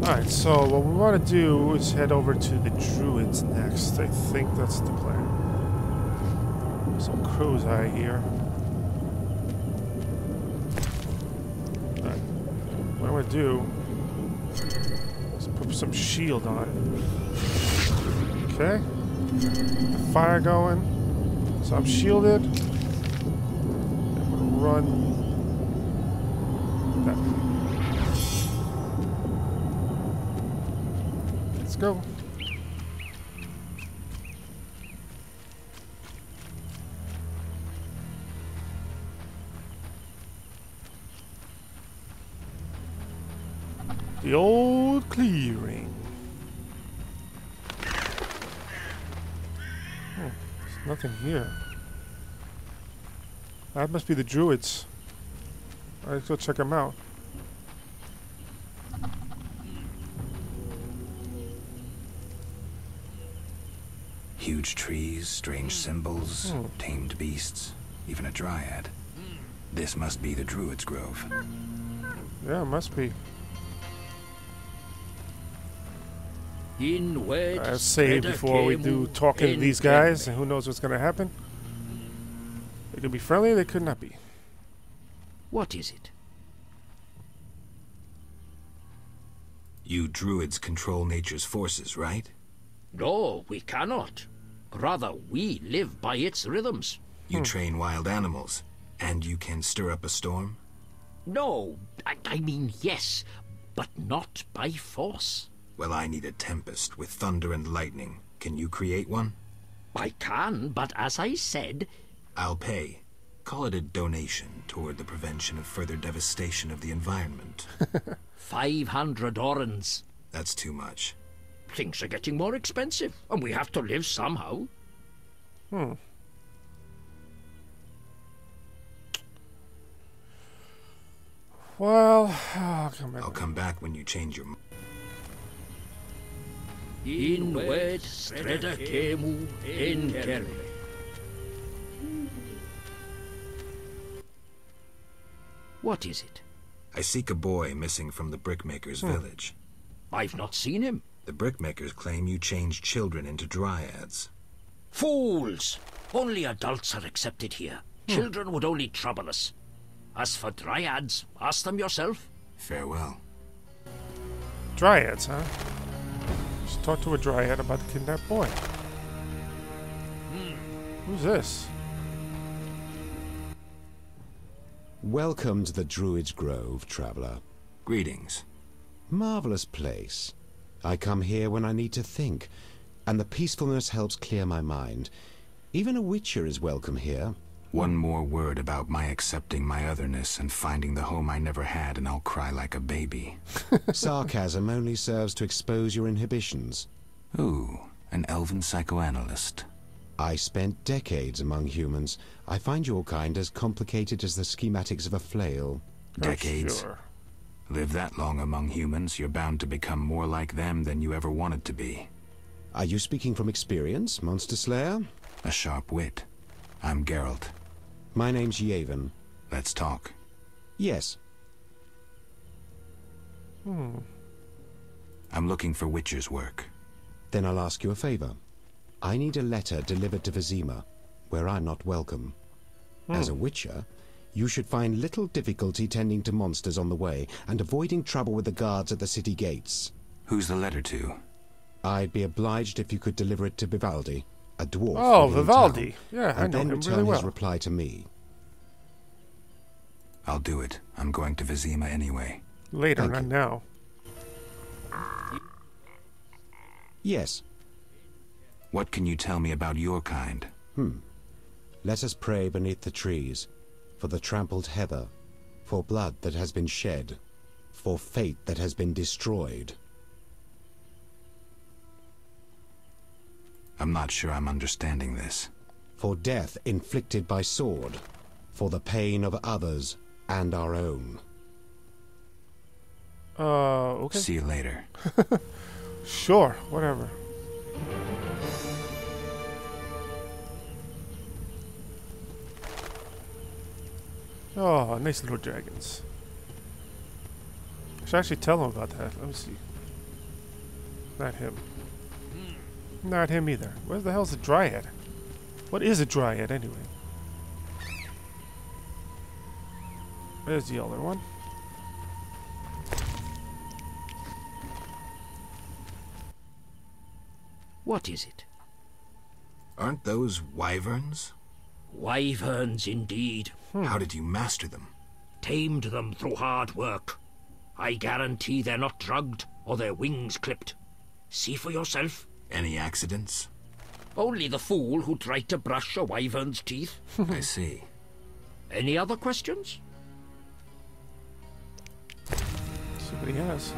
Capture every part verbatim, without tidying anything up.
Alright, so what we want to do is head over to the Druids next. I think that's the plan. Some crow's eye here. Alright. What I'm going to do is put some shield on. Okay. The fire going. So I'm shielded. I'm going to run that way. Let's go. The old clearing. Oh, there's nothing here. That must be the Druids. Alright, let's go check them out. Huge trees, strange symbols, Hmm. tamed beasts, even a Dryad. This must be the Druids' grove. Yeah, it must be. I'll save before we do talking to these guys, and who knows what's going to happen. They could be friendly, they could not be. What is it? You Druids control nature's forces, right? No, we cannot. Rather, we live by its rhythms. You Hmm. train wild animals, and you can stir up a storm? No, I, I mean yes, but not by force. Well, I need a tempest with thunder and lightning. Can you create one? I can, but as I said... I'll pay. Call it a donation toward the prevention of further devastation of the environment. Five hundred orens. That's too much. Things are getting more expensive, and we have to live somehow. Hmm. Well, I'll come back. I'll come back when you change your mind. In wed streda kemu in kerve. What is it? I seek a boy missing from the brickmaker's Hmm. village. I've not seen him. The brickmakers claim you changed children into Dryads. Fools! Only adults are accepted here. Hmm. Children would only trouble us. As for Dryads, ask them yourself. Farewell. Dryads, huh? Just talk to a Dryad about the kidnapped boy. Hmm. Who's this? Welcome to the Druids' Grove, traveler. Greetings. Marvelous place. I come here when I need to think, and the peacefulness helps clear my mind. Even a witcher is welcome here. One more word about my accepting my otherness and finding the home I never had, and I'll cry like a baby. Sarcasm only serves to expose your inhibitions. Ooh, an elven psychoanalyst. I spent decades among humans. I find your kind as complicated as the schematics of a flail. Decades? Sure. Live that long among humans, you're bound to become more like them than you ever wanted to be. Are you speaking from experience, Monster Slayer? A sharp wit. I'm Geralt. My name's Yavin. Let's talk. Yes. Hmm. I'm looking for witcher's work. Then I'll ask you a favor. I need a letter delivered to Vizima, where I'm not welcome. Hmm. As a witcher, you should find little difficulty tending to monsters on the way and avoiding trouble with the guards at the city gates. Who's the letter to? I'd be obliged if you could deliver it to Vivaldi, a dwarf. Oh, living in Vivaldi. town, Yeah, I and know then him return really his well. reply to me. I'll do it. I'm going to Vizima anyway. Later, Thank not you. now. Yes. What can you tell me about your kind? Hmm. Let us pray beneath the trees, for the trampled heather, for blood that has been shed, for fate that has been destroyed. I'm not sure I'm understanding this. For death inflicted by sword, for the pain of others and our own. Uh, okay. See you later. Sure, whatever. Oh, nice little dragons. I should actually tell them about that. Let me see. Not him. Not him either. Where the hell's a Dryad? What is a Dryad anyway? There's the other one. What is it? Aren't those wyverns? Wyverns indeed. Hmm. How did you master them? Tamed them through hard work. I guarantee they're not drugged or their wings clipped. See for yourself. Any accidents? Only the fool who tried to brush a wyvern's teeth. I see. Any other questions? See what he has.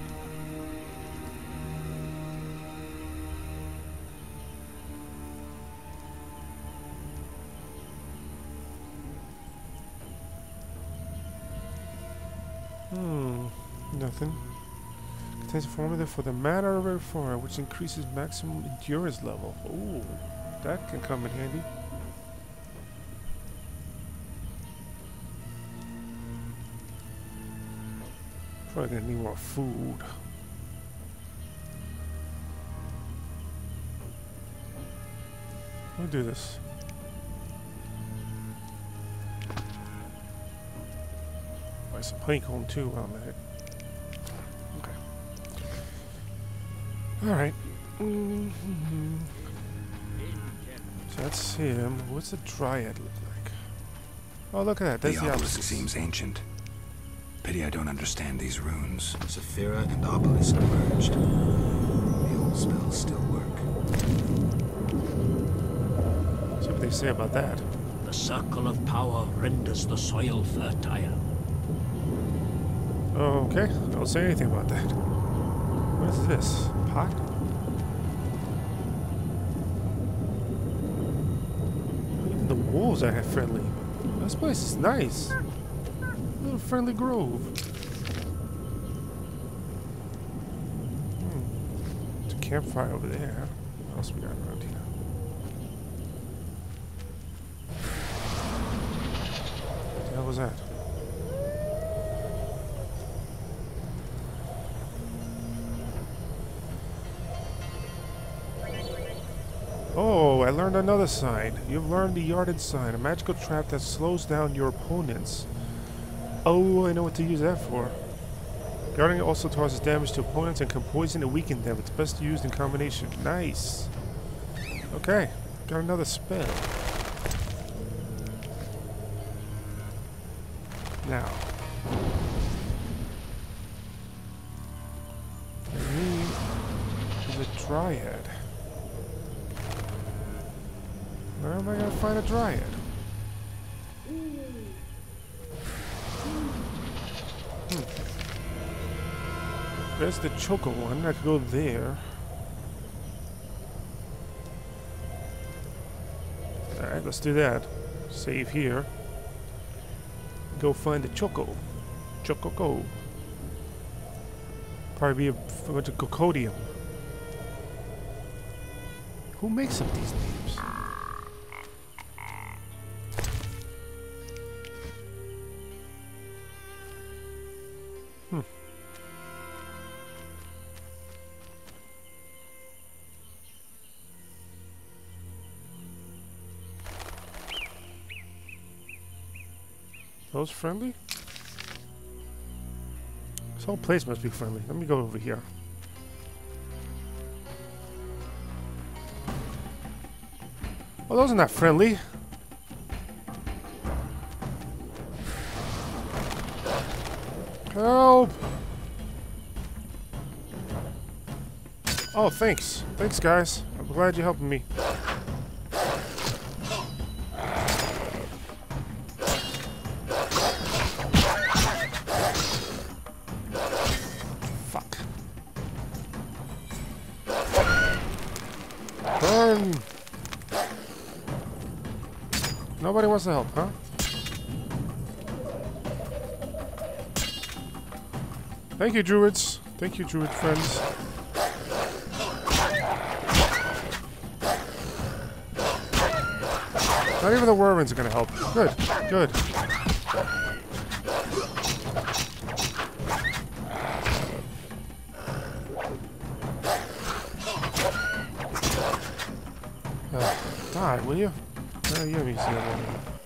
Hmm, nothing. Contains a formula for the mana reformer, which increases maximum endurance level. Ooh, that can come in handy. Probably gonna need more food. I'll do this. Buy some honeycomb too while I'm at it. Okay. Alright. Mm-hmm. So that's him. What's the Dryad look like? Oh, look at that. That's the the obelisk obelisk. seems ancient. Pity I don't understand these runes. Saphira and obelisk merged. The old spells still work. See what they say about that. The circle of power renders the soil fertile. Okay, don't say anything about that. What is this? Pot? Even the wolves are friendly. This place is nice. A little friendly grove. Hmm. There's a campfire over there. What else we got around here? What the hell was that? Oh, I learned another sign. You've learned the Yarded sign, a magical trap that slows down your opponents. Oh, I know what to use that for. Guarding also causes damage to opponents and can poison and weaken them. It's best used in combination. Nice. Okay, got another spell. Now. I need the Dryad. Where am I gonna find a Dryad? Hmm. There's the Choco one. I could go there. Alright, let's do that. Save here. Go find the Choco. Choco go. Probably be a, a bunch of cocodium. Who makes up these names? Hmm. Those friendly? This whole place must be friendly. Let me go over here. Oh, those are not friendly. Help! Oh, thanks. Thanks, guys. I'm glad you're helping me. Fuck. Burn! Nobody wants to help, huh? Thank you, Druids. Thank you, Druid friends. Not even the Wermins are gonna help. Good, good. die, will you? Oh, you let me see that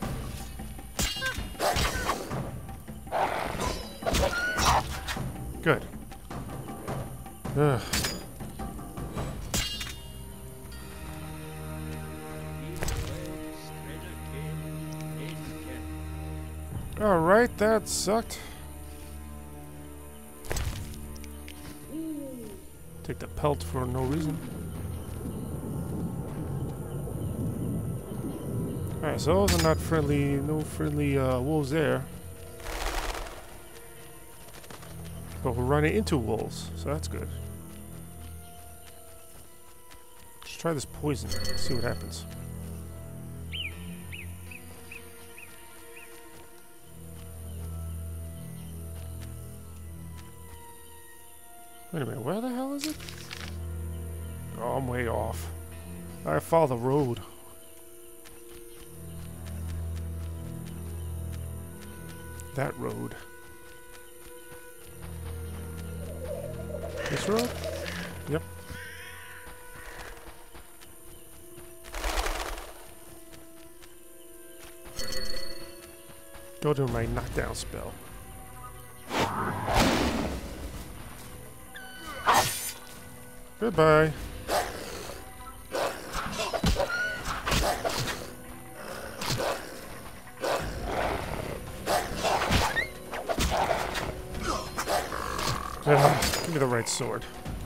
one. Good. Ugh. Alright, that sucked. Take the pelt for no reason. Alright, so those are not friendly, no friendly uh, wolves there. But we're running into wolves, so that's good. Let's try this poison, see what happens. Wait a minute, where the hell is it? Oh, I'm way off. I follow the road. That road. This road? Yep. Go to my knockdown spell. Goodbye. Uh, give me the right sword.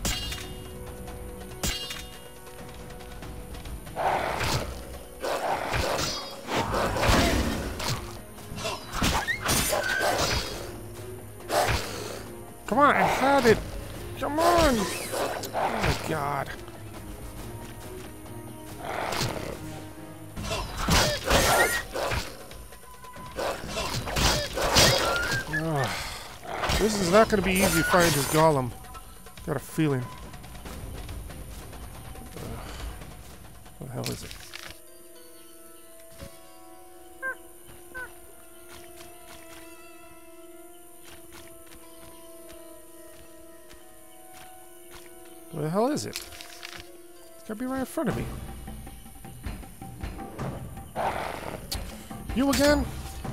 Come on, I had it! Come on! Oh my god. Ugh. This is not going to be easy fighting this golem. Got a feeling. Ugh. What the hell is it? Where the hell is it? It's gotta be right in front of me. You again?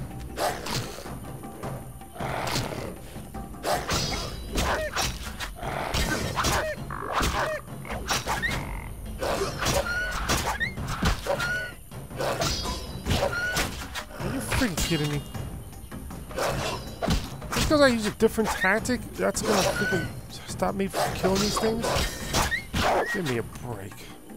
Are you freaking kidding me? Just because I use a different tactic, that's gonna freaking stop me from killing these things? Give me a break.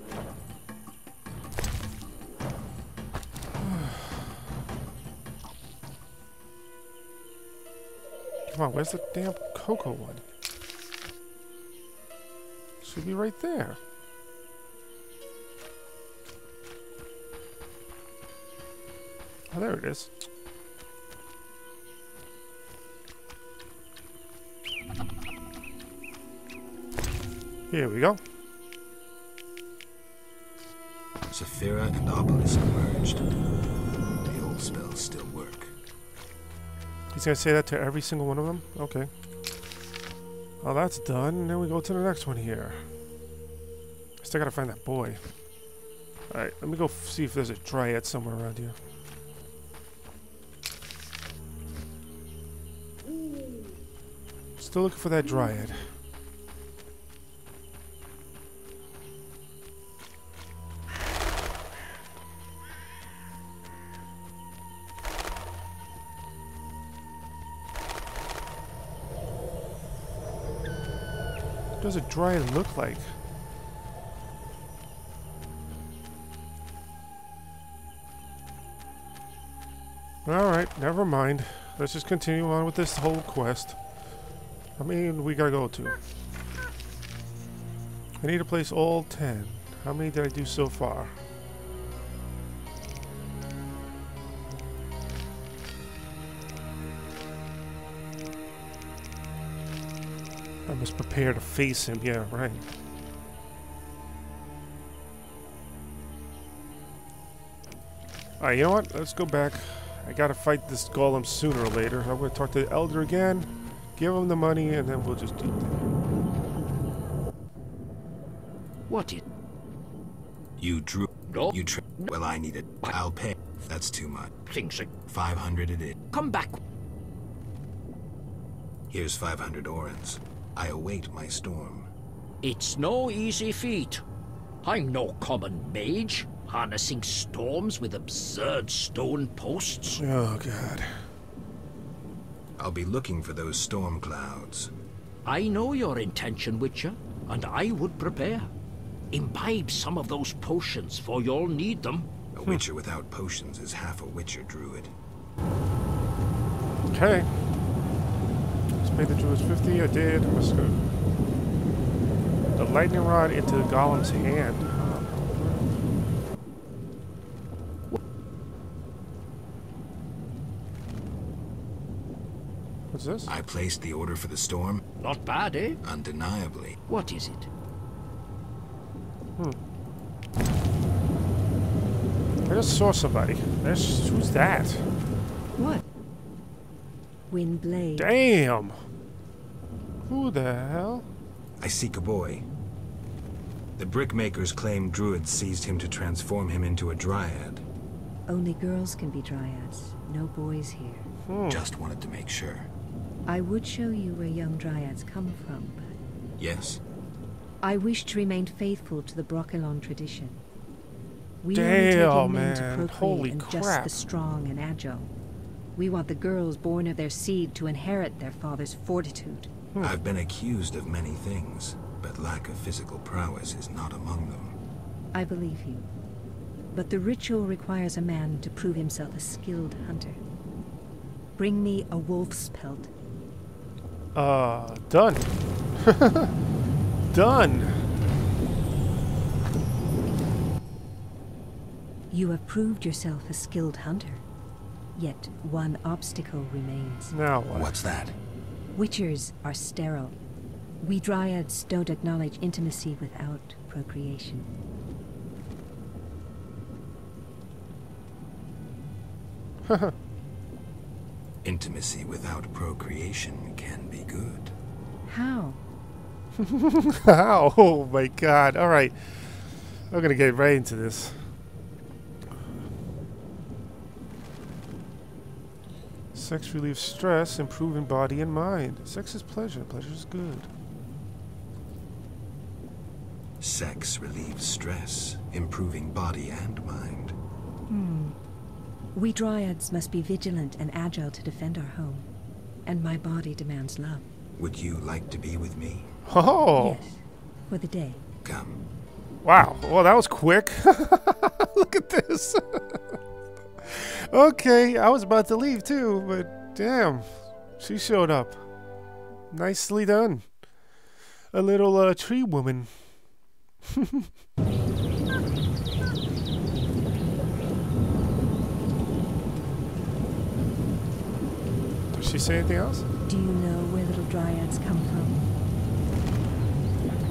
Come on, where's the damn cocoa one? Should be right there. Oh, there it is. Here we go. Saphira and Obelisk merged. The old spells still work. He's gonna say that to every single one of them? Okay. Well, that's done. And then we go to the next one here. I still gotta find that boy. Alright, let me go f see if there's a Dryad somewhere around here. Still looking for that Dryad. What does a Dryad look like? Alright, never mind. Let's just continue on with this whole quest. How many we gotta go to? I need to place all ten. How many did I do so far? I must prepare to face him. Yeah, right. Alright, you know what? Let's go back. I gotta fight this golem sooner or later. I'm gonna talk to the Elder again, give him the money, and then we'll just do that. What it? You drew. No. You tra- Well, I need it. I'll pay. That's too much. Things like Five hundred it is. come back. Here's five hundred orens. I await my storm. It's no easy feat. I'm no common mage, harnessing storms with absurd stone posts. Oh, God. I'll be looking for those storm clouds. I know your intention, Witcher, and I would prepare. Imbibe some of those potions, for you'll need them. A witcher without potions is half a witcher druid. Okay. Let's pay the Druids fifty. I did. Let's go. The lightning rod into the golem's hand. What's this? I placed the order for the storm. Not bad, eh? Undeniably. What is it? Hmm. I just saw somebody. There's, who's that? What? Windblade. Damn! Who the hell? I seek a boy. The brickmakers claim Druids seized him to transform him into a Dryad. Only girls can be Dryads. No boys here. Hmm. Just wanted to make sure. I would show you where young Dryads come from, but Yes? I wish to remain faithful to the Brochelon tradition. We only take Damn, in men to man. procreate Holy and just crap. the strong and agile. We want the girls born of their seed to inherit their father's fortitude. Hmm. I've been accused of many things, but lack of physical prowess is not among them. I believe you. But the ritual requires a man to prove himself a skilled hunter. Bring me a wolf's pelt. Uh, done. Done. You have proved yourself a skilled hunter. Yet one obstacle remains. Now what? What's that? Witchers are sterile. We Dryads don't acknowledge intimacy without procreation. Intimacy without procreation can be good. How? Oh my god. Alright. I'm gonna get right into this. Sex relieves stress, improving body and mind. Sex is pleasure. Pleasure is good. Sex relieves stress, improving body and mind. Hmm. We Dryads must be vigilant and agile to defend our home. And my body demands love. Would you like to be with me? Oh! Yes. For the day. Come. Wow. Well, that was quick. Look at this. Okay, I was about to leave too, but damn, she showed up. Nicely done. A little uh, tree woman. Did she say anything else? Do you know where little Dryads come from?